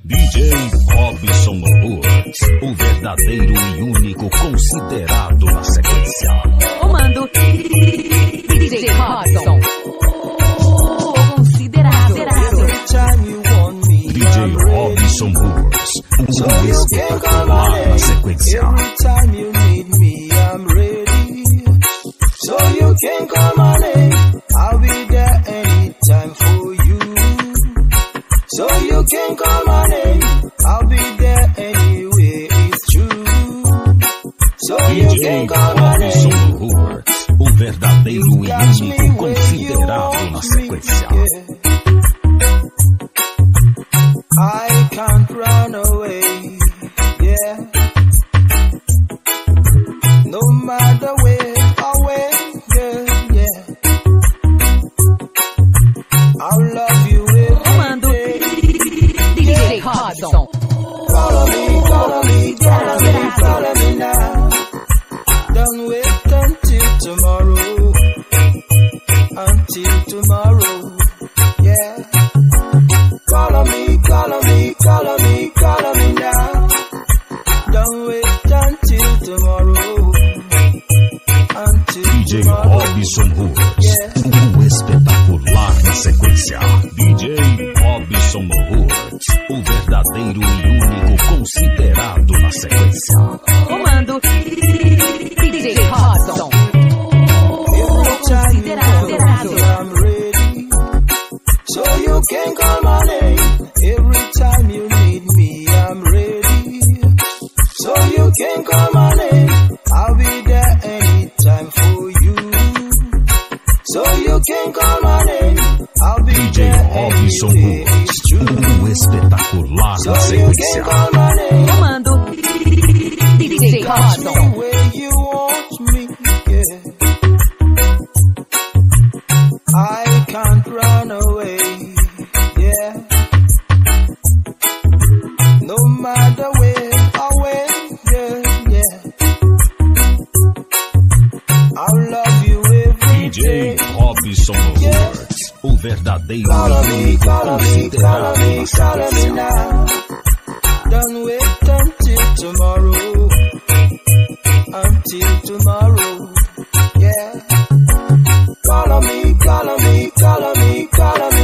DJ Robson Woods, o verdadeiro e único considerado na sequência. Comando DJ Robson, considerado. DJ Robson Woods, o espetacular na sequência. Every time you need me, I'm ready. So you can come on in, I'll be there anytime for you. So you can come on in, I'll be there anyway, it's true. So you can DJ come on in. Robson Woods, o verdadeiro e único considerado na sequência. I can't run away, yeah. No matter where, yeah, yeah. I'll love you Comando every day. DJ Robson. Follow me, follow me, follow me, follow me now. Don't wait until tomorrow, yeah. Follow me, follow me, follow me, follow me now. Don't wait until tomorrow, DJ Robson Woods, o espetacular na sequência. DJ Robson Woods, o verdadeiro e único considerado na sequência. Comando DJ Robson, considerado. I'm ready, so you can come on in. Every time you need me, I'm ready, so you can come on in. I'll be there anytime for you, so you can come on in. I'll be DJ there Robson anyway, Woods, it's true. o espetacular So na you can sequência. come on in. Comando DJ Robson. Where you want me, yeah. I can't run away, yeah. No matter where, yeah, yeah. I'll love you every DJ day. Robson Woods, o verdadeiro Follow e me, único follow me, follow considerado me, na follow me sequência. now. Don't wait until tomorrow, yeah. Follow me, follow me, follow me, follow me.